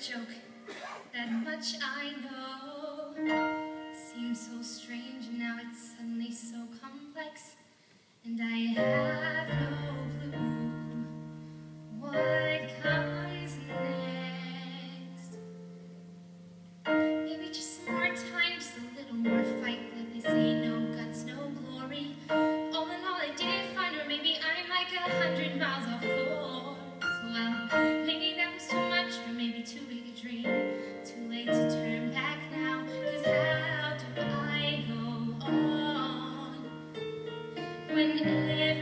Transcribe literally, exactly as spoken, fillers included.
joke, that much I know. Seems so strange, and now it's suddenly so complex, and I have no clue what comes next. Maybe just some more time, just a little more fight, like they say, no guts, no glory. All in all, I did find her, maybe I'm like a hundred miles off course. Well, maybe that was too much, or maybe too big a dream. Too late to turn back now, 'cause how do I go on when